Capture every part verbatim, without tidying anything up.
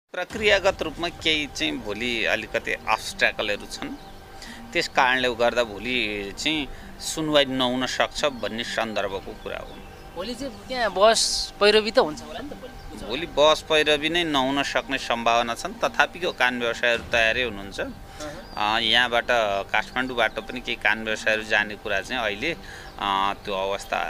प्रक्रियागत रूपमा केही चाहिँ भोलि अलिकति अब्स्ट्याकलहरू छन्। त्यस कारणले गर्दा भोलि चाहिँ सुनवाई नहुन सक्छ भन्ने सन्दर्भको कुरा हो। भोलि चाहिँ त्यहाँ बस पैरवी त हुन्छ होला नि त भोलि। भोलि बस पैरवी नै नहुन सक्ने सम्भावना छन्, तथापिको कान व्यवसायहरू तयारै हुनुहुन्छ। यहाँबाट काठमाडौँबाट पनि केही कान व्यवसायहरू जाने कुरा चाहिँ अहिले त्यो अवस्था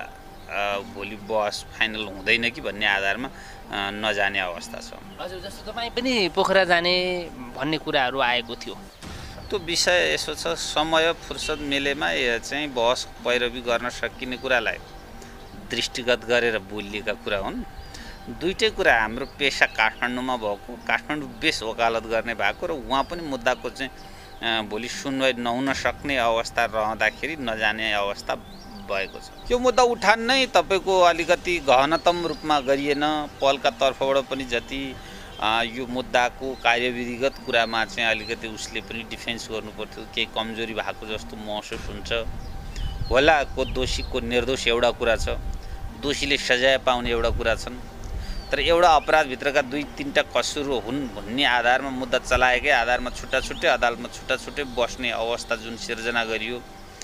भोलि बस फाइनल हुँदैन कि भन्ने आधारमा नजाने अवस्था छ। हजुर, जस्तो तपाईँ पनि पोखरा जाने भन्ने कुराहरू आएको थियो। त्यो विषय यसो छ, समय फुर्सद मिलेमा चाहिँ बस पैरवी गर्न सकिने कुरालाई दृष्टिगत गरेर बोलिएका कुरा हुन्। दुईटै कुरा हाम्रो पेसा काठमाडौँमा भएको, काठमाडौँ बेस वकालत गर्ने भएको र उहाँ पनि मुद्दाको चाहिँ भोलि सुनवाई नहुन सक्ने अवस्था रहँदाखेरि नजाने अवस्था भएको छ। यो मुद्दा उठान नै तपाईको अलिकति गहनतम रूपमा गरिएन। पलका तर्फबाट पनि जति यो मुद्दाको कार्यविधिगत कुरामा चाहिँ अलिकति उसले पनि डिफेन्स गर्नु पर्थ्यो, केही कमजोरी भएको जस्तो महसुस हुन्छ होला। को दोषी को निर्दोष एउटा कुरा छ, दोषीले सजाय पाउने एउटा कुरा छन्, तर एउटा अपराधभित्रका दुई तीनटा कसुर हुन् भन्ने आधारमा मुद्दा चलाएकै आधारमा छुट्टा छुट्टै अदालतमा छुट्टा छुट्टै बस्ने अवस्था जुन सिर्जना गरियो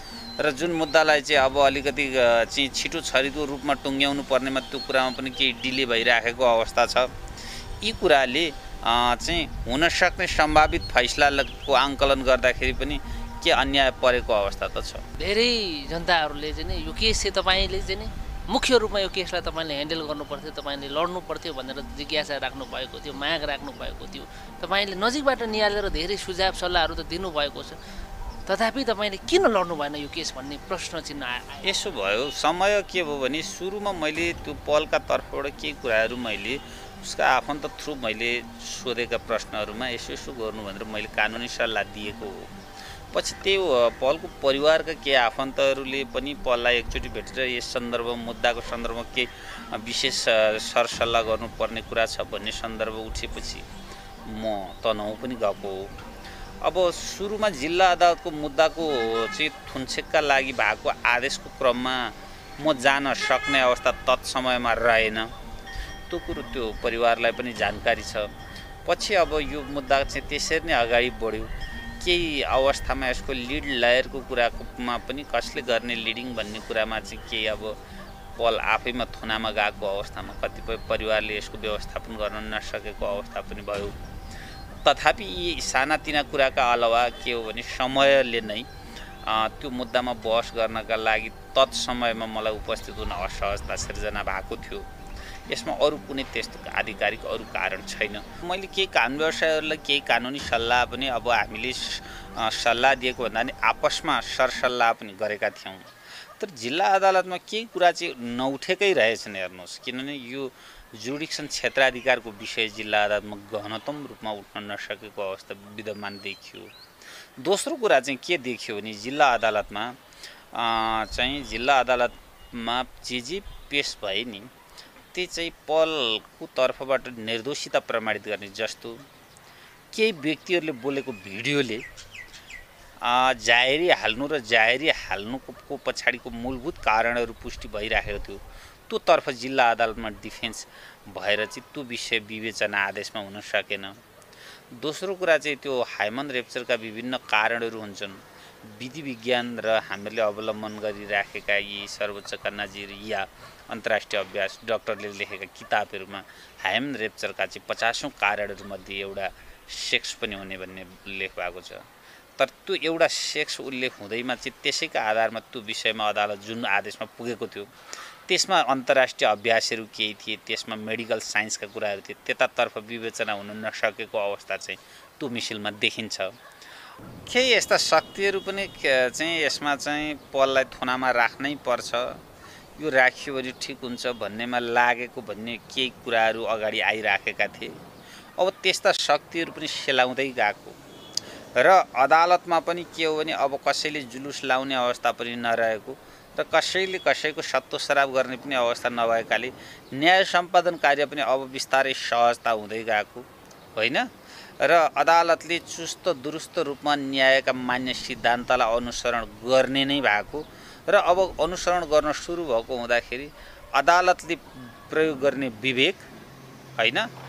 र जुन मुद्दालाई चाहिँ अब अलिकति चाहिँ छिटो छरितो रूपमा टुङ्ग्याउनु पर्नेमा त्यो कुरामा पनि केही डिले भइराखेको अवस्था छ। यी कुराले चाहिँ हुन सक्ने सम्भावित फैसलाको आङ्कलन गर्दाखेरि पनि के अन्याय परेको अवस्था त छ। धेरै जनताहरूले चाहिँ नि यो केस चाहिँ तपाईँले चाहिँ नि मुख्य रूपमा यो केसलाई तपाईँले ह्यान्डल गर्नुपर्थ्यो, तपाईँले लड्नु पर्थ्यो भनेर जिज्ञासा राख्नु भएको थियो, माग राख्नु भएको थियो। तपाईँले नजिकबाट निहालेर धेरै सुझाव सल्लाहहरू त दिनुभएको छ, तथापि तपाईँले किन लड्नु भएन यो केस भन्ने प्रश्न चिन्ह आयो। यसो भयो, समय के भयो भने सुरुमा मैले त्यो पलका तर्फबाट केही कुराहरू मैले उसका आफन्त थ्रु मैले सोधेका प्रश्नहरूमा यसो यसो गर्नु भनेर मैले कानुनी सल्लाह दिएको हो। पछि त्यो पलको परिवारका केही आफन्तहरूले पनि पललाई एकचोटि भेटेर यस सन्दर्भमा मुद्दाको सन्दर्भमा केही विशेष सरसल्लाह गर्नुपर्ने कुरा छ भन्ने सन्दर्भ उठेपछि म तनाउ पनि गएको हो। अब सुरुमा जिल्ला अदालतको मुद्दाको चाहिँ थुनछेकका लागि भएको आदेशको क्रममा म जान सक्ने अवस्था तत्समयमा रहेन। त्यो कुरो त्यो परिवारलाई पनि जानकारी छ। पछि अब यो मुद्दा चाहिँ त्यसरी नै अगाडि बढ्यो। केही अवस्थामा यसको लिड लयरको कुरामा पनि कसले गर्ने लिडिङ भन्ने कुरामा चाहिँ केही अब पल आफैमा थुनामा गएको अवस्थामा कतिपय परिवारले यसको व्यवस्थापन गर्न नसकेको अवस्था पनि भयो। तथापि यी सानातिना कुराका अलावा के हो भने समयले नै त्यो मुद्दामा बहस गर्नका लागि तत्समयमा मलाई उपस्थित हुन असहजता सिर्जना भएको थियो। यसमा अरू कुनै त्यस्तो आधिकारिक अरू कारण छैन। मैले केही कानुन व्यवसायहरूलाई केही कानुनी सल्लाह पनि अब हामीले सल्लाह दिएको भन्दा नि आपसमा सरसल्लाह पनि गरेका थियौँ। तर जिल्ला अदालतमा केही कुरा चाहिँ नउठेकै रहेछन्। हेर्नुहोस्, किनभने यो जुडिक्सन क्षेत्राधिकारको विषय जिल्ला अदालतमा गहनतम रूपमा उठ्न नसकेको अवस्था विद्यमान देखियो। दोस्रो कुरा चाहिँ के देखियो भने जिल्ला अदालतमा चाहिँ जिल्ला अदालतमा जे जे पेश भए नि त्यो चाहिँ पलको तर्फबाट निर्दोषिता प्रमाणित गर्ने जस्तो केही व्यक्तिहरूले बोलेको भिडियोले जाहेरी हाल्नु र जाहेरी हाल्नुको पछाडिको मूलभूत कारणहरू पुष्टि भइराखेको थियो। त्यो तर्फ जिल्ला अदालतमा डिफेन्स भएर चाहिँ त्यो विषय विवेचना आदेशमा हुन सकेन। दोस्रो कुरा चाहिँ त्यो हाइमन रेप्चरका विभिन्न कारणहरू हुन्छन्। विधि विज्ञान र हामीले अवलम्बन गरिराखेका यी सर्वोच्चका नजिर या अन्तर्राष्ट्रिय अभ्यास डाक्टरले लेखेका किताबहरूमा हाइमन रेप्चरका चाहिँ पचासौँ कारणहरूमध्ये एउटा सेक्स पनि हुने भन्ने उल्लेख भएको छ। तर त्यो एउटा सेक्स उल्लेख हुँदैमा चाहिँ त्यसैका आधारमा त्यो विषयमा अदालत जुन आदेशमा पुगेको थियो त्यसमा अन्तर्राष्ट्रिय अभ्यासहरू केही थिए, त्यसमा मेडिकल साइन्सका कुराहरू थिए, त्यतातर्फ विवेचना हुन नसकेको अवस्था चाहिँ त्यो मिसिलमा देखिन्छ। केही यस्ता शक्तिहरू पनि चाहिँ यसमा चाहिँ पललाई थुनामा राख्नै पर्छ, यो राखियो भने ठिक हुन्छ भन्नेमा लागेको भन्ने केही कुराहरू अगाडि आइराखेका थिए। अब त्यस्ता शक्तिहरू पनि सेलाउँदै गएको र अदालतमा पनि के हो भने अब कसैले जुलुस लाउने अवस्था पनि नरहेको र कसैले कसैको सत्तो सराप गर्ने पनि अवस्था नभएकाले न्याय सम्पादन कार्य पनि अब बिस्तारै सहजता हुँदै गएको होइन र अदालतले चुस्त दुरुस्त रूपमा न्यायका मान्य सिद्धान्तलाई अनुसरण गर्ने नै भएको र अब अनुसरण गर्न सुरु भएको हुँदाखेरि अदालतले प्रयोग गर्ने विवेक होइन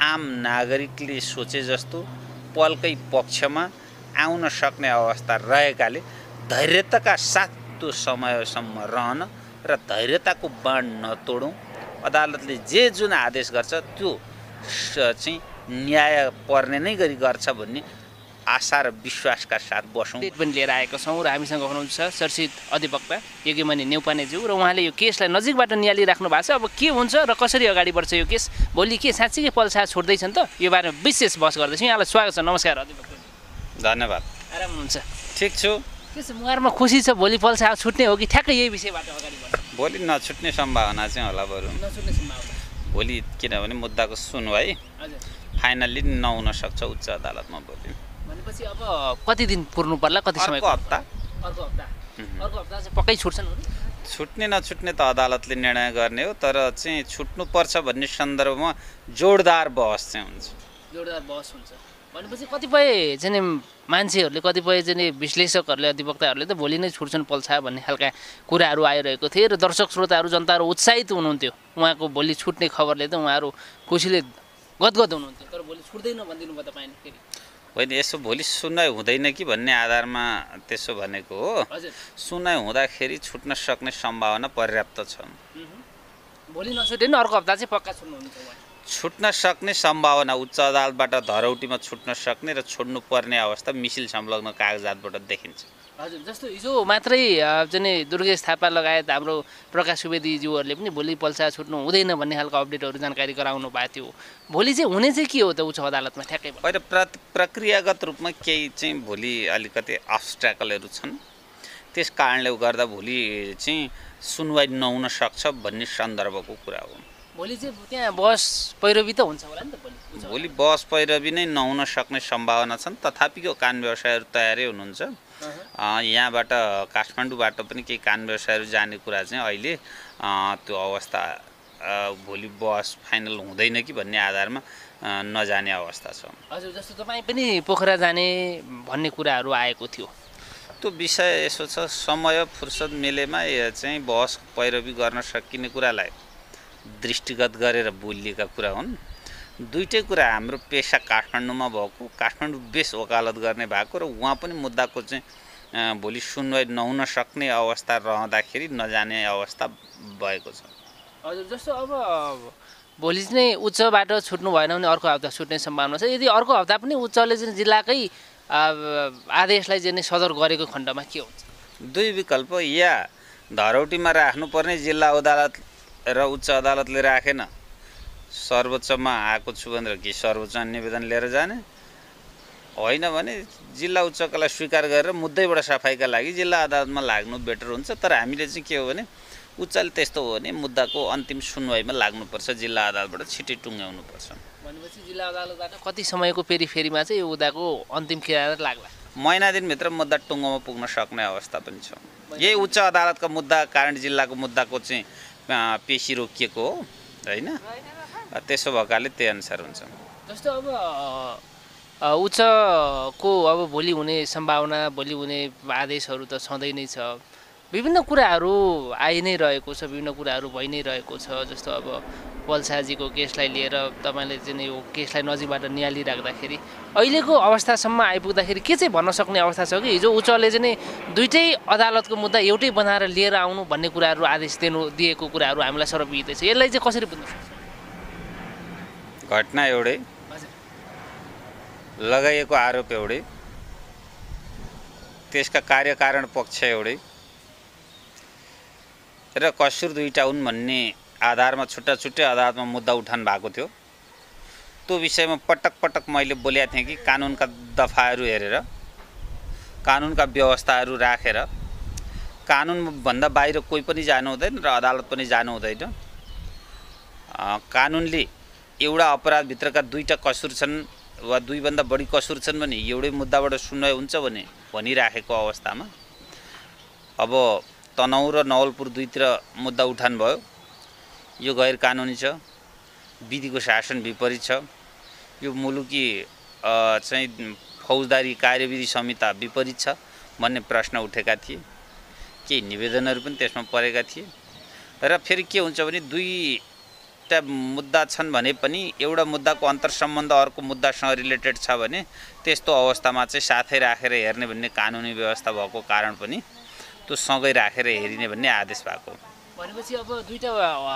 आम नागरिकले सोचे जस्तो पलकै पक्षमा आउन सक्ने अवस्था रहेकाले धैर्यताका साथ त्यो समयसम्म रहन र धैर्यताको बाँड नतोडौँ। अदालतले जे जुन आदेश गर्छ त्यो चाहिँ न्याय पर्ने नै गरी गर्छ भन्ने आशा र विश्वासका साथ बसौँ पनि लिएर आएका छौँ र हामीसँग हुनुहुन्छ चर्चित अधिवक्ता योगीमणि न्यौपानेज्यू र उहाँले यो केसलाई नजिकबाट नियालिराख्नु भएको छ। अब के हुन्छ र कसरी अगाडि बढ्छ यो केस, भोलि के साँच्चीकै पल्छा छोड्दैछन् त, यो बारेमा विशेष बहस गर्दैछौँ। यहाँलाई स्वागत छ। नमस्कार अधिवक्ता। धन्यवाद। आराम हुनुहुन्छ? ठिक छु। के छ मुहारमा खुसी छ भोलि पल्छा छुट्ने हो कि ठ्याक्कै यही विषयबाट अगाडि बढ्छ? भोलि नछुट्ने सम्भावना चाहिँ होला बरु। नछुट्ने सम्भावना भोलि किनभने मुद्दाको सुनवाई हजुर फाइनल्ली नहुन सक्छ उच्च अदालतमा भोलि। भनेपछि अब कति दिन पुर्नु पर्ला, कति समय? अर्को हप्ता। अर्को हप्ता अर्को हप्ता चाहिँ पक्कै छुट्छन्? छुट्ने नछुट्ने त अदालतले निर्णय गर्ने हो, तर चाहिँ छुट्नुपर्छ भन्ने सन्दर्भमा जोडदार बहस चाहिँ हुन्छ। जोडदार बहस हुन्छ भनेपछि कतिपय चाहिँ मान्छेहरूले, कतिपय चाहिँ विश्लेषकहरूले, अधिवक्ताहरूले त भोलि नै छुट्छन् पल्छा भन्ने खालका कुराहरू आइरहेको थिए र दर्शक श्रोताहरू, जनताहरू उत्साहित हुनुहुन्थ्यो। उहाँको भोलि छुट्ने खबरले त उहाँहरू खुसीले गदगद हुनुहुन्थ्यो। तर भोलि छुट्दैन भनिदिनु भयो तपाईँले। फेरि होइन, यसो भोलि सुनवाई हुँदैन कि भन्ने आधारमा त्यसो भनेको हो। हजुर, सुनवाई हुँदाखेरि छुट्न सक्ने सम्भावना पर्याप्त छ। भोलि नछुट्यो नि अर्को हप्ता चाहिँ पक्का छुट्नुहुन्छ उहाँ? छुट्न सक्ने सम्भावना उच्च अदालतबाट धरौटीमा छुट्न सक्ने र छोड्नु पर्ने अवस्था मिसिल संलग्न कागजातबाट देखिन्छ। हजुर, जस्तो हिजो मात्रै चाहिँ दुर्गेश थापा लगायत हाम्रो प्रकाश सुवेदीज्यूहरूले पनि भोलि पल्छा छुट्नु हुँदैन भन्ने खालको अपडेटहरू जानकारी गराउनु भएको थियो। भोलि चाहिँ हुने चाहिँ के हो त उच्च अदालतमा ठ्याक्कै? होइन, प्र प्रक्रियागत रूपमा केही चाहिँ भोलि अलिकति अब्स्ट्याकलहरू छन्, त्यस कारणले गर्दा भोलि चाहिँ सुनवाई नहुन सक्छ भन्ने सन्दर्भको कुरा हो। भोलि चाहिँ त्यहाँ बस पैरवी त हुन्छ होला नि त भोलि? भोलि बस पैरवी नै नहुन सक्ने सम्भावना छन्, तथापिको कान व्यवसायहरू तयारै हुनुहुन्छ। यहाँबाट काठमाडौँबाट पनि केही कान व्यवसायहरू जाने कुरा चाहिँ अहिले त्यो अवस्था भोलि बस फाइनल हुँदैन कि भन्ने आधारमा नजाने अवस्था छ। हजुर, जस्तो तपाईँ पनि पोखरा जाने भन्ने कुराहरू आएको थियो। त्यो विषय यसो छ, समय फुर्सद मिलेमा चाहिँ बस पैरवी गर्न सकिने कुरालाई दृष्टिगत गरेर बोलिएका कुरा हुन्। दुईटै कुरा हाम्रो पेसा काठमाडौँमा भएको, काठमाडौँ बेस वकालत गर्ने भएको र उहाँ पनि मुद्दाको चाहिँ भोलि सुनवाई नहुन सक्ने अवस्था रहँदाखेरि नजाने अवस्था भएको छ। हजुर, जस्तो अब भोलि नै उच्चबाट छुट्नु भएन भने अर्को हप्ता छुट्ने सम्भावना छ। यदि अर्को हप्ता पनि उच्चले चाहिँ जिल्लाकै आदेशलाई चाहिँ सदर गरेको खण्डमा के हुन्छ? दुई विकल्प, या धरौटीमा राख्नुपर्ने जिल्ला अदालत र उच्च अदालतले राखेन, सर्वोच्चमा आएको छु भनेर कि सर्वोच्च निवेदन लिएर जाने, होइन भने जिल्ला उच्चकालाई स्वीकार गरेर मुद्दैबाट सफाइका लागि जिल्ला अदालतमा लाग्नु बेटर हुन्छ। तर हामीले चाहिँ के हो भने उच्चले त्यस्तो हो भने मुद्दाको अन्तिम सुनवाईमा लाग्नुपर्छ, जिल्ला अदालतबाट छिटै टुङ्ग्याउनुपर्छ। भनेपछि जिल्ला अदालतबाट कति समयको पेरिफेरीमा चाहिँ यो मुद्दाको अन्तिम किनारा लाग्ला? महिना दिनभित्र मुद्दा टुङ्गोमा पुग्न सक्ने अवस्था पनि छ। यही उच्च अदालतको मुद्दा कारणले जिल्लाको मुद्दाको चाहिँ पेशी रोकिएको हो, होइन? त्यसो भएकाले त्यही अनुसार हुन्छ। जस्तो अब उच्चको अब भोलि हुने सम्भावना, भोलि हुने आदेशहरू त छँदै नै छ। विभिन्न कुराहरू आइ नै रहेको छ, विभिन्न कुराहरू भइ नै रहेको छ। जस्तो अब पल्छाजीको केसलाई लिएर तपाईँले चाहिँ यो केसलाई नजिकबाट नियालिराख्दाखेरि अहिलेको अवस्थासम्म आइपुग्दाखेरि के चाहिँ भन्न सक्ने अवस्था छ कि हिजो उच्चले चाहिँ दुईटै अदालतको मुद्दा एउटै बनाएर लिएर आउनु भन्ने कुराहरू आदेश दिनु दिएको कुराहरू हामीलाई सर्वविदित छ। यसलाई चाहिँ कसरी बुझ्न सक्छ? घटना एउटै, लगाइएको आरोप एउटै, त्यसका कार्यकारण पक्ष एउटै र कसुर दुईटा हुन् भन्ने आधारमा छुट्टा छुट्टै अदालतमा मुद्दा उठान भएको थियो। त्यो विषयमा पटक पटक मैले बोलेको थिएँ कि कानुनका दफाहरू हेरेर, कानुनका व्यवस्थाहरू राखेर, कानुनभन्दा बाहिर कोही पनि जानु हुँदैन र अदालत पनि जानु हुँदैन। कानुनले एउटा अपराधभित्रका दुईटा कसुर छन् वा दुईभन्दा बढी कसुर छन् भने एउटै मुद्दाबाट सुनवाई हुन्छ भने भनिराखेको अवस्थामा अब तनहुँ र नवलपुर दुईतिर मुद्दा उठान भयो। यो गैर कानुनी छ, विधिको शासन विपरीत छ, यो मुलुकी चाहिँ फौजदारी कार्यविधि संहिता विपरीत छ भन्ने प्रश्न उठेका थिए। केही निवेदनहरू पनि त्यसमा परेका थिए र फेरि के हुन्छ भने दुईटा दुईटा मुद्दा छन् भने पनि एउटा मुद्दाको अन्तर्सम्बन्ध अर्को मुद्दासँग रिलेटेड छ भने त्यस्तो अवस्थामा चाहिँ साथै राखेर हेर्ने भन्ने कानुनी व्यवस्था भएको कारण पनि त्यो सँगै राखेर हेरिने भन्ने आदेश भएको। भनेपछि अब दुईटा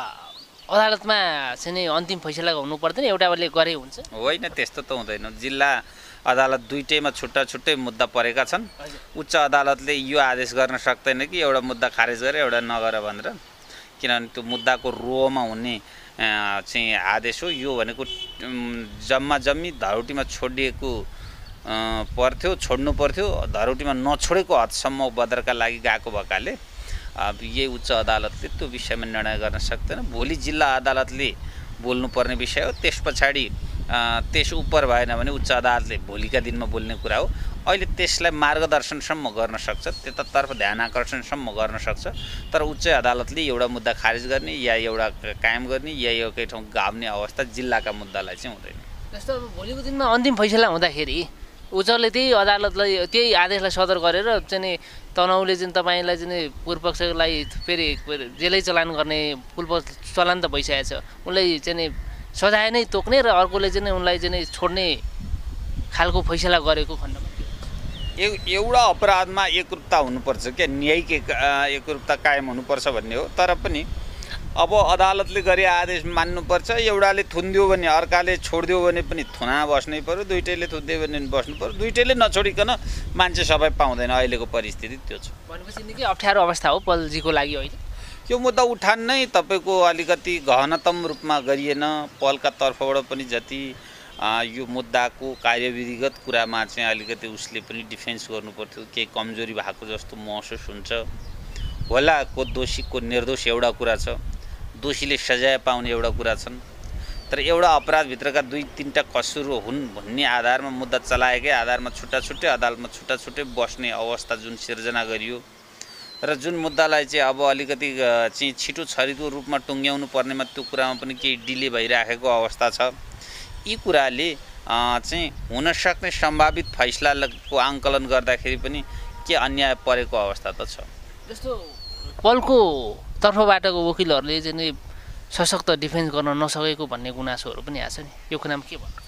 अदालतमा चाहिँ नि अन्तिम फैसला हुनु पर्दैन, एउटाले गरे हुन्छ? होइन, त्यस्तो त हुँदैन। जिल्ला अदालत दुईटैमा छुट्टा छुट्टै मुद्दा परेका छन्। उच्च अदालतले यो आदेश गर्न सक्दैन कि एउटा मुद्दा खारेज गरे एउटा नगर भनेर, किनभने त्यो मुद्दाको रोमा हुने चाहिँ आदेश हो। यो भनेको जम्मा जम्मी धरौटीमा छोडिएको पर्थ्यो, छोड्नु पर्थ्यो, धरौटीमा नछोडेको हदसम्म बदरका लागि गएको भएकाले अब यही उच्च अदालतले त्यो विषयमा निर्णय गर्न सक्दैन। भोलि जिल्ला अदालतले बोल्नुपर्ने विषय हो, त्यस पछाडि त्यस उप भएन भने उच्च अदालतले भोलिका दिनमा बोल्ने कुरा हो। अहिले त्यसलाई मार्गदर्शनसम्म गर्न सक्छ, त्यतातर्फ ध्यान आकर्षणसम्म गर्न सक्छ, तर उच्च अदालतले एउटा मुद्दा खारिज गर्ने या एउटा कायम गर्ने या एउटै ठाउँ गाभ्ने अवस्था जिल्लाका मुद्दालाई चाहिँ हुँदैन। जस्तो अब भोलिको दिनमा अन्तिम फैसला हुँदाखेरि उच्चले त्यही अदालतलाई त्यही आदेशलाई सदर गरेर चाहिँ नि तनहुले चाहिँ तपाईँलाई चाहिँ पूर्व पक्षलाई फेरि जेलै चलान गर्ने पूर्व चलान त भइसकेको छ, उसलाई चाहिँ नि सजाय नै तोक्ने र अर्कोले चाहिँ उनलाई चाहिँ छोड्ने खालको फैसला गरेको खण्डमा एउटा अपराधमा एकरूपता हुनुपर्छ क्या, न्यायिक एकरूपता कायम हुनुपर्छ भन्ने हो। तर पनि अब अदालतले गरे आदेश मान्नुपर्छ। एउटाले थुनिदियो भने अर्काले छोडिदियो भने पनि थुना बस्नै पर्यो, दुइटैले थुनिदियो भने बस्नु पर्यो, दुइटैले नछोडिकन मान्छे सबै पाउँदैन। अहिलेको परिस्थिति त्यो छ। भनेपछि निकै अप्ठ्यारो अवस्था हो पलजीको लागि अहिले। यो मुद्दा उठान नै तपाईँको अलिकति गहनतम रूपमा गरिएन। पलका तर्फबाट पनि जति यो मुद्दाको कार्यविधिगत कुरामा चाहिँ अलिकति उसले पनि डिफेन्स गर्नुपर्थ्यो, केही कमजोरी भएको जस्तो महसुस हुन्छ होला। को दोषी को निर्दोष एउटा कुरा छ, दोषीले सजाय पाउने एउटा कुरा छन्, तर एउटा अपराधभित्रका दुई तिनवटा कसुर हुन् भन्ने आधारमा मुद्दा चलाएकै आधारमा छुट्टा छुट्टै अदालतमा छुट्टा छुट्टै बस्ने अवस्था जुन सिर्जना गरियो र जुन मुद्दालाई चाहिँ अब अलिकति चाहिँ छिटो छरितो रूपमा टुङ्ग्याउनु पर्नेमा त्यो कुरामा पनि केही डिले भइराखेको अवस्था छ। यी कुराले चाहिँ हुनसक्ने सम्भावित फैसलाको आङ्कलन गर्दाखेरि पनि के अन्याय परेको अवस्था त छ। जस्तो पलको तर्फबाटको वकिलहरूले चाहिँ नि सशक्त डिफेन्स गर्न नसकेको भन्ने गुनासोहरू पनि आएको छ नि, यो कुरामा के भन्नु?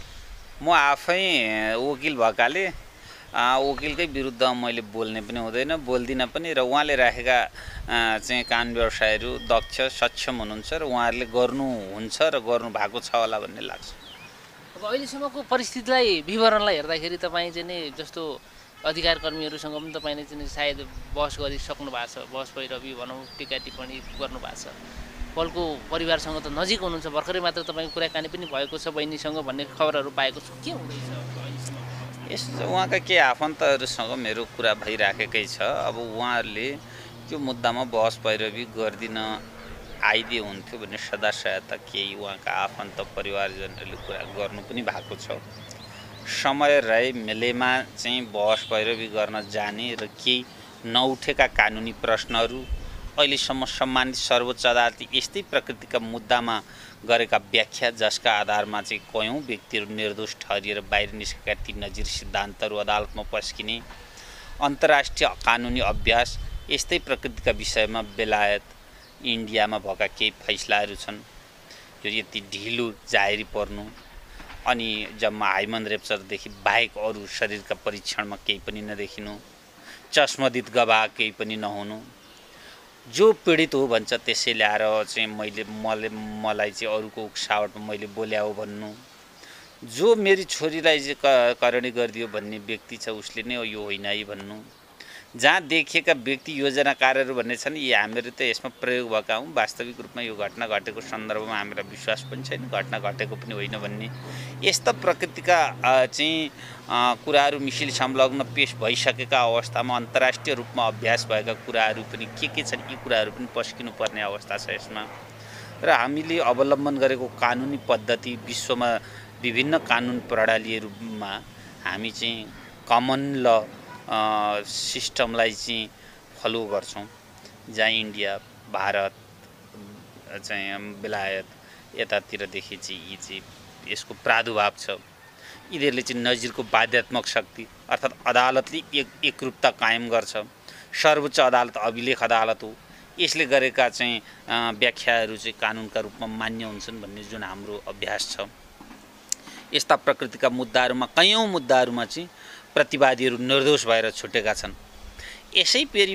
म आफै वकिल भएकाले वकिलकै विरुद्धमा मैले बोल्ने पनि हुँदैन, बोल्दिनँ पनि। र उहाँले राखेका चाहिँ कानुन व्यवसायहरू दक्ष सक्षम हुनुहुन्छ र उहाँहरूले गर्नुहुन्छ र गर्नु भएको छ होला भन्ने लाग्छ। अब अहिलेसम्मको परिस्थितिलाई विवरणलाई हेर्दाखेरि तपाईँ चाहिँ नि जस्तो अधिकार कर्मीहरूसँग पनि तपाईँले चाहिँ सायद बहस गरिसक्नु भएको छ, बहस पैरवी भनौँ, टिका टिप्पणी गर्नुभएको छ। पलको परिवारसँग त नजिक हुनुहुन्छ, भर्खरै मात्र तपाईँको कुराकानी पनि भएको छ बहिनीसँग भन्ने खबरहरू पाएको छु। के हुँदैछ अहिलेसम्म? यस उहाँका के आफन्तहरूसँग मेरो कुरा भइराखेकै छ। अब उहाँहरूले त्यो मुद्दामा बहस पैरवी गरिदिन आइदिए हुन्थ्यो भन्ने सदा सहायता केही उहाँका आफन्त परिवारजनहरूले कुरा गर्नु पनि भएको छ। समय रहे मिलेमा चाहिँ बहस पैरवी गर्न जाने र केही नउठेका कानुनी प्रश्नहरू अहिलेसम्म सम्मानित सर्वोच्च अदालतले यस्तै प्रकृतिका मुद्दामा गरेका व्याख्या जसका आधारमा चाहिँ कयौँ व्यक्तिहरू निर्दोष ठहरिएर बाहिर निस्केका ती नजिर सिद्धान्तहरू अदालतमा पस्किने, अन्तर्राष्ट्रिय कानुनी अभ्यास यस्तै प्रकृतिका विषयमा बेलायत इन्डियामा भएका केही फैसलाहरू छन्। यो यति ढिलो जाहेरी पर्नु अनि जम्मा हाइमन रेप्चरदेखि बाहेक अरू शरीरका परीक्षणमा केही पनि नदेखिनु, चस्मदित गवाह केही पनि नहुनु, जो पीडित हो भन्छ त्यसै ल्याएर चाहिँ मैले मैले मलाई चाहिँ अरूको उक्सावटमा मैले बोल्या हो भन्नु, जो मेरी छोरीलाई चाहिँ करणी गरिदियो भन्ने व्यक्ति छ उसले नै यो होइन है भन्नु, जहाँ देखिएका व्यक्ति योजनाकारहरू भन्ने छन् यी हामीहरू त यसमा प्रयोग भएका हौँ, वास्तविक रूपमा यो घटना घटेको सन्दर्भमा हामीलाई विश्वास पनि छैन, घटना घटेको पनि होइन भन्ने यस्ता प्रकृतिका चाहिँ कुराहरू मिसिल संलग्न पेश भइसकेका अवस्थामा अन्तर्राष्ट्रिय रूपमा अभ्यास भएका कुराहरू पनि के के छन् यी कुराहरू पनि पस्किनु पर्ने अवस्था छ यसमा। र हामीले अवलम्बन गरेको कानुनी पद्धति विश्वमा विभिन्न कानुन प्रणालीहरूमा हामी चाहिँ कमन ल सिस्टमलाई चाहिँ फलो गर्छौँ, जहाँ इन्डिया भारत चाहिँ बेलायत यतातिरदेखि चाहिँ यी चाहिँ यसको प्रादुर्भाव छ। यिनीहरूले चाहिँ नजिरको बाध्यात्मक शक्ति अर्थात् अदालतले एक एकरूपता कायम गर्छ। सर्वोच्च अदालत अभिलेख अदालत हो, यसले गरेका चाहिँ व्याख्याहरू चाहिँ कानुनका रूपमा मान्य हुन्छन् भन्ने जुन हाम्रो अभ्यास छ। यस्ता प्रकृतिका मुद्दाहरूमा कयौं मुद्दाहरूमा चाहिँ प्रतिवादीहरू निर्दोष भएर छुटेका छन्। यसै फेरि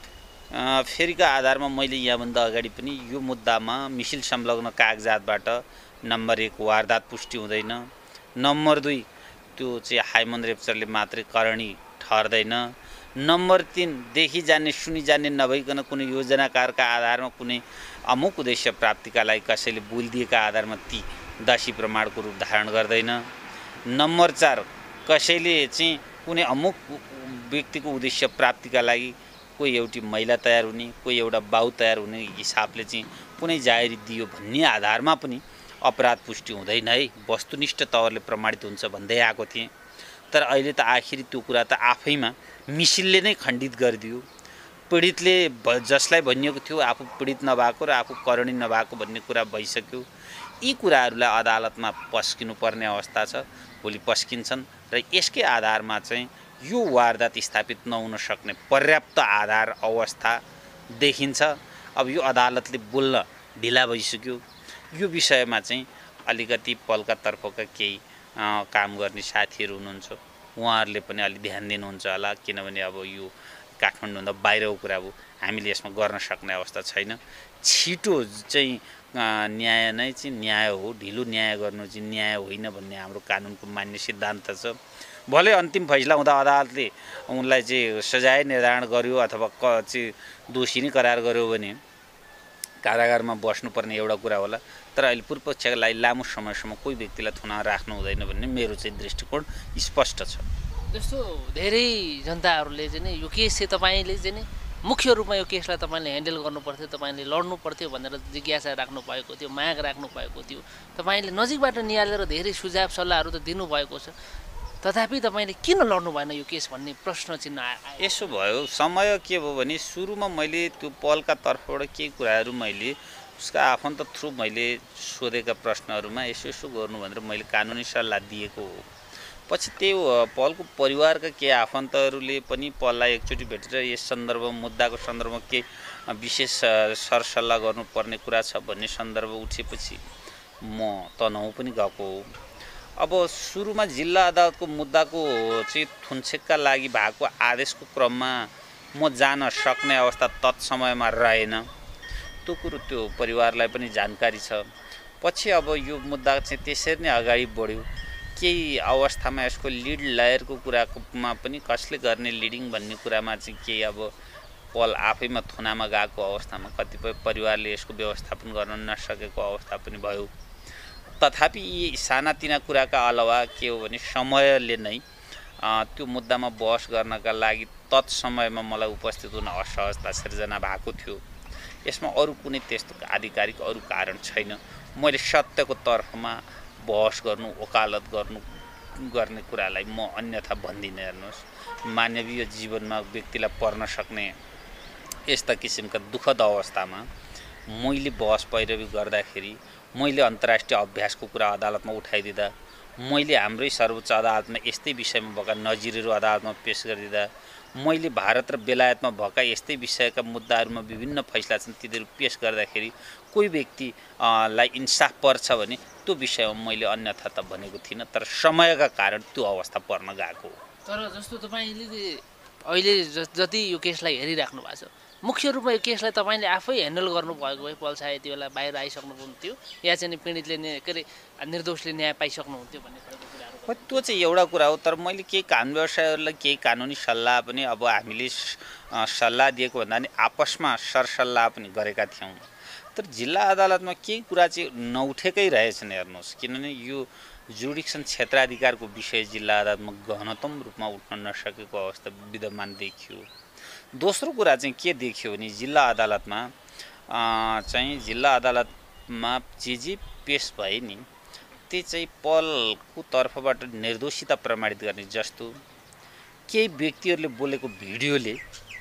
फेरिका आधारमा मैले यहाँभन्दा अगाडि पनि यो मुद्दामा मिसिल संलग्न कागजातबाट नम्बर एक वारदात पुष्टि हुँदैन, नम्बर दुई त्यो चाहिँ हाइमन रेप्चरले मात्रै करणी ठहर्दैन, नम्बर तीन देखि जाने सुनि जाने नभइकन कुनै योजनाकारका आधारमा कुनै अमुक उद्देश्य प्राप्तिका लागि कसैले बोलिदिएका आधारमा ती दासी प्रमाणको रूप धारण गर्दैन, नम्बर चार कसैले चाहिँ कुनै अमुक व्यक्तिको उद्देश्य प्राप्तिका लागि कोही एउटी महिला तयार हुने, कोही एउटा बाउ तयार हुने हिसाबले चाहिँ कुनै जाहेरी दियो भन्ने आधारमा पनि अपराध पुष्टि हुँदैन है, वस्तुनिष्ठ तवरले प्रमाणित हुन्छ भन्दै आएको थिएँ। तर अहिले त आखिरी त्यो कुरा त आफैमा मिसिलले नै खण्डित गरिदियो। पीडितले जसलाई भनिएको थियो आफू पीडित नभएको र आफू करणी नभएको भन्ने कुरा भइसक्यो। यी कुराहरूलाई अदालतमा पस्किनु पर्ने अवस्था छ, भोलि पस्किन्छन् र यसकै आधारमा चाहिँ यो वारदात स्थापित नहुन सक्ने पर्याप्त आधार अवस्था देखिन्छ। अब यो अदालतले बोल्न ढिला भइसक्यो। यो विषयमा चाहिँ अलिकति पलका तर्फका केही काम गर्ने साथीहरू हुनुहुन्छ, उहाँहरूले पनि अलि ध्यान दिनुहुन्छ होला, किनभने अब यो काठमाडौँभन्दा बाहिरको कुरा हो, हामीले यसमा गर्न सक्ने अवस्था छैन। छिटो चाहिँ न्याय नै चाहिँ न्याय हो, ढिलो न्याय गर्नु चाहिँ न्याय होइन भन्ने हाम्रो कानुनको मान्य सिद्धान्त छ। भले अन्तिम फैसला हुँदा अदालतले उनलाई चाहिँ सजाय निर्धारण गर्यो अथवा क चाहिँ दोषी नै करार गर्यो भने कारागारमा बस्नुपर्ने एउटा कुरा होला, तर अहिले पूर्वपक्षलाई लामो समयसम्म कोही व्यक्तिलाई थुना राख्नु हुँदैन भन्ने मेरो चाहिँ दृष्टिकोण स्पष्ट छ। जस्तो धेरै जनताहरूले चाहिँ नि यो केस चाहिँ तपाईँले चाहिँ नि मुख्य रूपमा यो केसलाई तपाईँले ह्यान्डल गर्नुपर्थ्यो, तपाईँले लड्नु पर्थ्यो भनेर जिज्ञासा राख्नु भएको थियो, माग राख्नु भएको थियो। तपाईँले नजिकबाट निहालेर धेरै सुझाव सल्लाहहरू त दिनुभएको छ, तथापि तपाईँले किन लड्नु भएन यो केस भन्ने प्रश्न चिन्ह आयो। यसो भयो, समय के भयो भने सुरुमा मैले त्यो पलका तर्फबाट केही कुराहरू मैले उसका आफन्त थ्रु मैले सोधेका प्रश्नहरूमा यसो यसो गर्नु भनेर मैले कानुनी सल्लाह दिएको हो। पछि त्यो पलको परिवारका केही आफन्तहरूले पनि पललाई एकचोटि भेटेर यस सन्दर्भमा मुद्दाको सन्दर्भमा केही विशेष सरसल्लाह गर्नुपर्ने कुरा छ भन्ने सन्दर्भ उठेपछि म तनहुँ पनि गएको हो। अब सुरुमा जिल्ला अदालतको मुद्दाको चाहिँ थुनछेकका लागि भएको आदेशको क्रममा म जान सक्ने अवस्था तत्समयमा रहेन, त्यो कुरो त्यो परिवारलाई पनि जानकारी छ। पछि अब यो मुद्दा चाहिँ त्यसरी नै अगाडि बढ्यो। केही अवस्थामा यसको लिड लयरको कुरामा पनि कसले गर्ने लिडिङ भन्ने कुरामा चाहिँ केही अब पल आफैमा थुनामा गएको अवस्थामा कतिपय परिवारले यसको व्यवस्थापन गर्न नसकेको अवस्था पनि भयो। तथापि यी सानातिना कुराका अलावा के हो भने समयले नै त्यो मुद्दामा बहस गर्नका लागि तत्समयमा मलाई उपस्थित हुन असहजता सिर्जना भएको थियो। यसमा अरू कुनै त्यस्तो आधिकारिक अरू कारण छैन। मैले सत्यको तर्फमा बहस गर्नु, वकालत गर्नु गर्ने कुरालाई म अन्यथा भन्दिनँ। हेर्नुहोस्, मानवीय जीवनमा व्यक्तिलाई पर्न सक्ने यस्ता किसिमका दुःखद अवस्थामा मैले बहस पैरवी गर्दाखेरि, मैले अन्तर्राष्ट्रिय अभ्यासको कुरा अदालतमा उठाइदिँदा, मैले हाम्रै सर्वोच्च अदालतमा यस्तै विषयमा भएका नजिरहरू अदालतमा पेश गरिदिँदा, मैले भारत र बेलायतमा भएका यस्तै विषयका मुद्दाहरूमा विभिन्न फैसला छन् तिनीहरू पेश गर्दाखेरि कोही व्यक्तिलाई इन्साफ पर्छ भने त्यो विषयमा मैले अन्यथा त भनेको थिइनँ, तर समयका कारण त्यो अवस्था पर्न गएको हो। तर जस्तो तपाईँले अहिले जति यो केसलाई हेरिराख्नु भएको छ, मुख्य रूपमा यो केसलाई तपाईँले आफै ह्यान्डल गर्नुभएको भए पल सायद त्यो बेला बाहिर आइसक्नुहुन्थ्यो या चाहिँ पीडितले के अरे निर्दोषले न्याय पाइसक्नुहुन्थ्यो भन्ने कुराहरू। त्यो चाहिँ एउटा कुरा हो, तर मैले केही कानुन व्यवसायहरूलाई केही कानुनी सल्लाह पनि अब हामीले सल्लाह दिएको भन्दा नि आपसमा सरसल्लाह पनि गरेका थियौँ। तर जिल्ला अदालतमा केही कुरा चाहिँ नउठेकै रहेछन्। हेर्नुहोस्, किनभने यो जुडिक्सन क्षेत्राधिकारको विषय जिल्ला अदालतमा गहनतम रूपमा उठ्न नसकेको अवस्था विद्यमान देखियो। दोस्रो कुरा चाहिँ के देखियो भने जिल्ला अदालतमा चाहिँ जिल्ला अदालतमा जे जे पेश भए नि त्यो चाहिँ पलको तर्फबाट निर्दोषिता प्रमाणित गर्ने जस्तो केही व्यक्तिहरूले बोलेको भिडियोले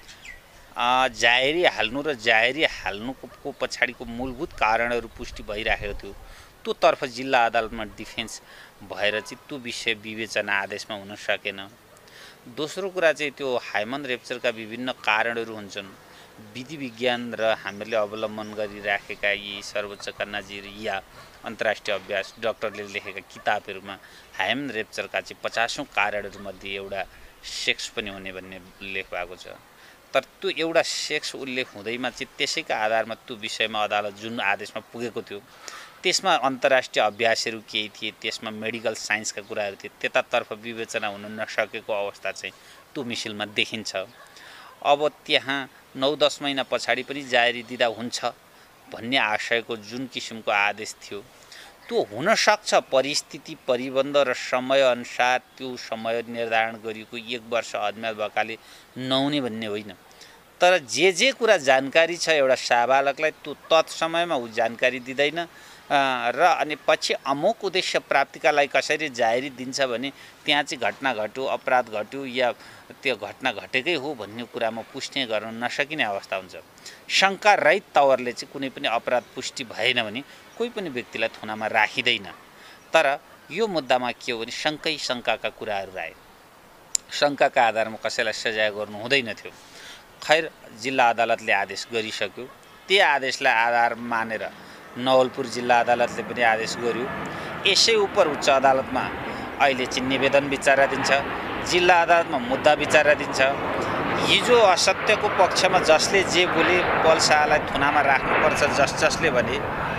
जाहेरी हाल्नु र जाहेरी हाल्नुको पछाडिको मूलभूत कारणहरू पुष्टि भइराखेको थियो। त्यो तर्फ जिल्ला अदालतमा डिफेन्स भएर चाहिँ त्यो विषय विवेचना आदेशमा हुन सकेन। दोस्रो कुरा चाहिँ त्यो हाइमन रेप्चरका विभिन्न कारणहरू हुन्छन्, विधि विज्ञान र हामीले अवलम्बन गरिराखेका यी सर्वोच्चका नजिर या अन्तर्राष्ट्रिय अभ्यास डाक्टरले लेखेका किताबहरूमा ह्यामन रेप्चरका चाहिँ पचासौँ कारणहरूमध्ये एउटा सेक्स पनि हुने भन्ने उल्लेख भएको छ। तर त्यो एउटा सेक्स उल्लेख हुँदैमा चाहिँ त्यसैका आधारमा त्यो विषयमा अदालत जुन आदेशमा पुगेको थियो त्यसमा अन्तर्राष्ट्रिय अभ्यासहरू केही थिए, त्यसमा मेडिकल साइन्सका कुराहरू थिए, त्यतातर्फ विवेचना हुन नसकेको अवस्था चाहिँ त्यो मिसिलमा देखिन्छ। अब त्यहाँ नौ दस महिना पछाडि पनि जारी दिँदा हुन्छ भन्ने आशयको जुन किसिमको आदेश थियो त्यो हुनसक्छ। परिस्थिति परिबन्ध र समयअनुसार त्यो समय निर्धारण गरिएको एक वर्ष अदम्याद भएकाले नहुने भन्ने होइन। तर जे जे कुरा जानकारी छ एउटा साबालकलाई त्यो तत्समयमा ऊ जानकारी दिँदैन र अनि पछि अमुक उद्देश्य प्राप्तिका लागि कसरी जारी दिन्छ भने त्यहाँ चाहिँ घटना घट्यो, अपराध घट्यो या त्यो घटना घटेकै हो भन्ने कुरामा पुष्टि गर्न नसकिने अवस्था हुन्छ। शङ्का रहित तवरले चाहिँ कुनै पनि अपराध पुष्टि भएन भने कोही पनि व्यक्तिलाई थुनामा राखिँदैन। तर यो मुद्दामा के हो भने शङ्कै शङ्काका कुराहरू आए, शङ्काका आधारमा कसैलाई सजाय गर्नु हुँदैन थियो। खैर जिल्ला अदालतले आदेश गरिसक्यो। त्यो आदेशलाई आधार मानेर नवलपुर जिल्ला अदालतले पनि आदेश गर्यो। यसै उप उच्च अदालतमा अहिले चाहिँ निवेदन विचाराधीन छ, जिल्ला अदालतमा मुद्दा विचाराधीन छ। हिजो असत्यको पक्षमा जसले जे बोले पल शाहलाई थुनामा राख्नुपर्छ जस जसले भने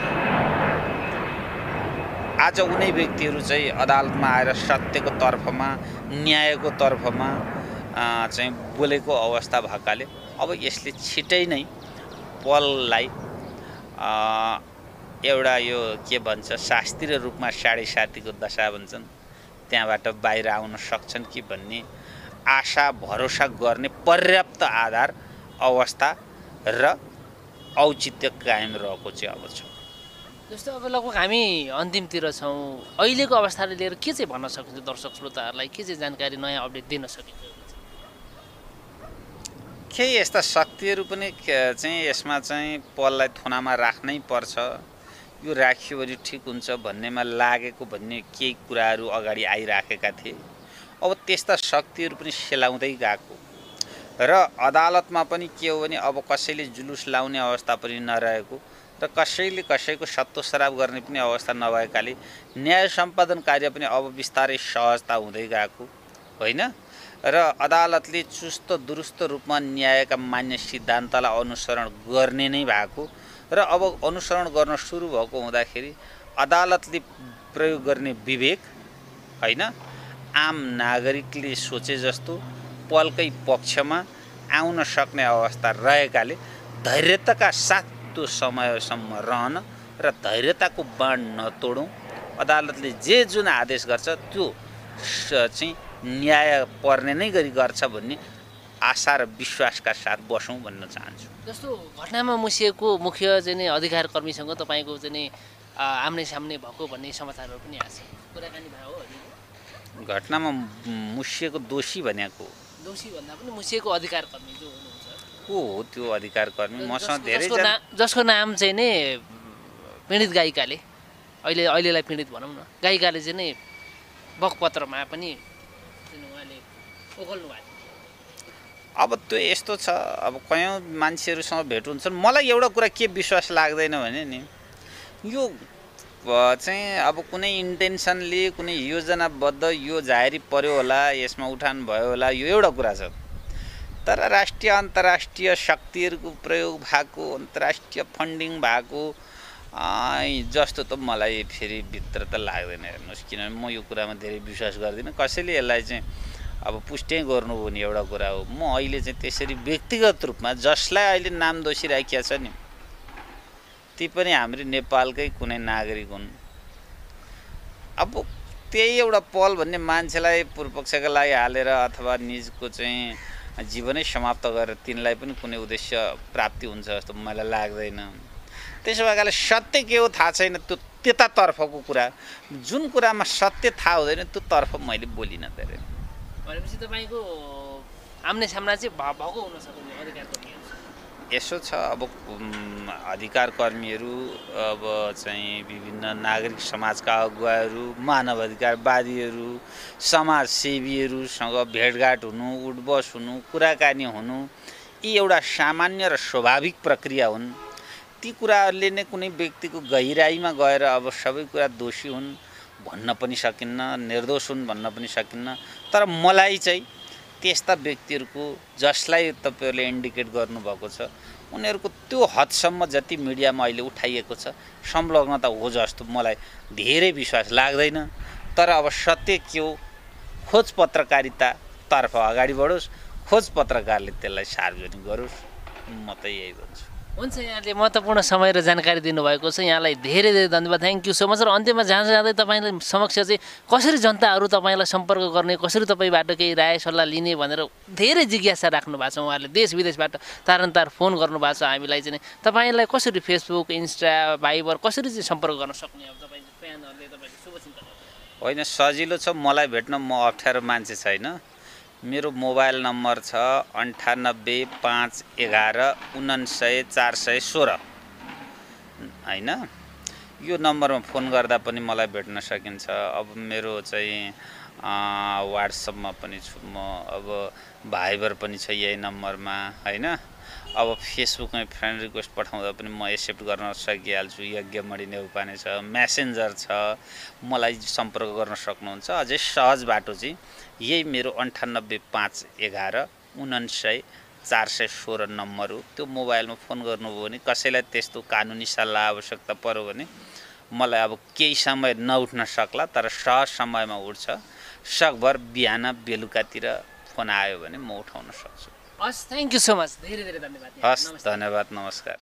आज उनै व्यक्तिहरू चाहिँ अदालतमा आएर सत्यको तर्फमा न्यायको तर्फमा चाहिँ बोलेको अवस्था भएकाले अब यसले छिटै नै पललाई एउटा यो के भन्छ शास्त्रीय रूपमा साढे सातीको दशा भन्छन् त्यहाँबाट बाहिर आउन सक्छन् कि भन्ने आशा भरोसा गर्ने पर्याप्त आधार अवस्था र औचित्य कायम रहेको चाहिँ अब छ। जस्तो अब लगभग हामी अन्तिमतिर छौँ, अहिलेको अवस्थाले लिएर के चाहिँ भन्न सकिन्छ दर्शक श्रोताहरूलाई, के चाहिँ जानकारी नयाँ अपडेट दिन सकिन्छ? केही यस्ता शक्तिहरू पनि चाहिँ यसमा चाहिँ पललाई थुनामा राख्नै पर्छ, यो राखियो भने ठिक हुन्छ भन्नेमा लागेको भन्ने केही कुराहरू अगाडि आइराखेका थिए। अब त्यस्ता शक्तिहरू पनि सेलाउँदै गएको र अदालतमा पनि के हो भने अब कसैले जुलुस लाउने अवस्था पनि नरहेको र कसैले कसैको सत्तो सराप गर्ने पनि अवस्था नभएकाले न्याय सम्पादन कार्य पनि अब बिस्तारै सहजता हुँदै गएको होइन र अदालतले चुस्त दुरुस्त रूपमा न्यायका मान्य सिद्धान्तलाई अनुसरण गर्ने नै भएको र अब अनुसरण गर्न सुरु भएको हुँदाखेरि अदालतले प्रयोग गर्ने विवेक होइन आम नागरिकले सोचे जस्तो पलकै पक्षमा आउन सक्ने अवस्था रहेकाले धैर्यताका साथ त्यो समयसम्म रहन र धैर्यताको बाँड नतोडौँ। अदालतले जे जुन आदेश गर्छ त्यो चाहिँ न्याय पर्ने नै गरी गर्छ भन्ने आशा र विश्वासका साथ बसौँ भन्न चाहन्छु। जस्तो घटनामा मुसिएको मुख्य चाहिँ नि अधिकार कर्मीसँग तपाईँको चाहिँ नि आम्ने सामने भएको भन्ने समाचारहरू पनि आएको छ, कुराकानी भयो हो? घटनामा मुसिएको दोषी भनेको दोषी भन्दा पनि मुसिएको अधिकार कर्मी जो हुनुहुन्छ को हो त्यो अधिकार कर्मी? मसँग धेरै जसको नाम चाहिँ नि पीडित गायिकाले अहिले अहिलेलाई पीडित भनौँ न गायिकाले चाहिँ नि बकपत्रमा पनि उहाँले ओगल्नु भएको। अब त्यो यस्तो छ, अब कयौँ मान्छेहरूसँग भेट हुन्छन्। मलाई एउटा कुरा के विश्वास लाग्दैन भने नि यो चाहिँ अब कुनै इन्टेन्सनले कुनै योजनाबद्ध यो जारी पर्यो होला, यसमा उठान भयो होला, यो एउटा कुरा छ। तर राष्ट्रिय अन्तर्राष्ट्रिय शक्तिहरूको प्रयोग भएको, अन्तर्राष्ट्रिय फन्डिङ भएको जस्तो त मलाई फेरि भित्र त लाग्दैन। हेर्नुहोस्, किनभने म यो कुरामा धेरै विश्वास गर्दिनँ। कसैले यसलाई चाहिँ अब पुष्टि गर्नु हो भने एउटा कुरा हो। म अहिले चाहिँ त्यसरी व्यक्तिगत रूपमा जसलाई अहिले नाम दोषी राखिया छ नि ती पनि हाम्रो नेपालकै कुनै नागरिक हुन्। अब त्यही एउटा पल भन्ने मान्छेलाई पूर्वपक्षका लागि हालेर अथवा निजको चाहिँ जीवनै समाप्त गरेर तिनलाई पनि कुनै उद्देश्य प्राप्ति हुन्छ जस्तो मलाई लाग्दैन। त्यसो भएकाले सत्य के हो थाहा छैन, त्यो त्यतातर्फको कुरा, जुन कुरामा सत्य थाहा हुँदैन त्यो तर्फ मैले बोलिनँ धेरै। भनेपछि तपाईँको आम्ने सामना चाहिँ भएको हुन सक्ने अधिकार कर्मीहरू यसो छ। अब अधिकार कर्मीहरू अब चाहिँ विभिन्न नागरिक समाजका अगुवाहरू, मानवाधिकारवादीहरू, समाजसेवीहरूसँग भेटघाट हुनु, उठबस हुनु, कुराकानी हुनु, यी एउटा सामान्य र स्वाभाविक प्रक्रिया हुन्। ती कुराहरूले नै कुनै व्यक्तिको गहिराइमा गएर अब सबै कुरा दोषी हुन् भन्न पनि सकिन्न, निर्दोष हुन् भन्न पनि सकिन्न। तर मलाई चाहिँ त्यस्ता व्यक्तिहरूको जसलाई तपाईहरुले इन्डिकेट गर्नुभएको छ उनीहरूको त्यो हदसम्म जति मिडियामा अहिले उठाइएको छ संलग्नता हो जस्तो मलाई धेरै विश्वास लाग्दैन। तर अब सत्य के हो, खोज पत्रकारितातर्फ अगाडि बढोस्, खोज पत्रकारले त्यसलाई सार्वजनिक गरोस्, म त यही भन्छु। हुन्छ, यहाँले महत्त्वपूर्ण समय र जानकारी दिनुभएको छ, यहाँलाई धेरै धेरै धन्यवाद, थ्याङ्क यू सो मच। र अन्त्यमा जाँदा जाँदै तपाईँले समक्ष चाहिँ कसरी जनताहरू तपाईँलाई सम्पर्क गर्ने, कसरी तपाईँबाट केही राय सल्लाह लिने भनेर धेरै जिज्ञासा राख्नु भएको छ। उहाँहरूले देश विदेशबाट तारन्तार फोन गर्नुभएको छ हामीलाई चाहिँ तपाईँलाई कसरी फेसबुक, इन्स्टा, भाइबर कसरी चाहिँ सम्पर्क गर्न सक्ने अब तपाईँ फ्यानहरूले तपाईँले शुभचिन्तन होइन, सजिलो छ। मलाई भेट्न म अप्ठ्यारो मान्छे छैन। मेरो मोबाइल नम्बर छ अन्ठानब्बे पाँच एघार उनान्सय चार सय सोह्र होइन। यो नम्बरमा फोन गर्दा पनि मलाई भेट्न सकिन्छ। अब मेरो चाहिँ वाट्सएपमा पनि छु म, अब भाइबर पनि छ यही नम्बरमा होइन। अब फेसबुकमा फ्रेन्ड रिक्वेस्ट पठाउँदा पनि म एक्सेप्ट गर्न सकिहाल्छु। यज्ञमणि नेउपाने छ, मेसेन्जर छ, मलाई सम्पर्क गर्न सक्नुहुन्छ। अझै सहज बाटो चाहिँ यही मेरो अन्ठानब्बे पाँच एघार उनान्सय चार सय सोह्र नम्बर हो। त्यो मोबाइलमा फोन गर्नुभयो भने कसैलाई त्यस्तो कानुनी सल्लाह आवश्यकता पर्यो भने मलाई अब केही समय नउठ्न सक्ला, तर सहज समयमा उठ्छ। सकभर बिहान बेलुकातिर फोन आयो भने म उठाउन सक्छु। हस्, थ्याङ्क यू सो मच, धेरै धेरै धन्यवाद। हस्, धन्यवाद, नमस्कार।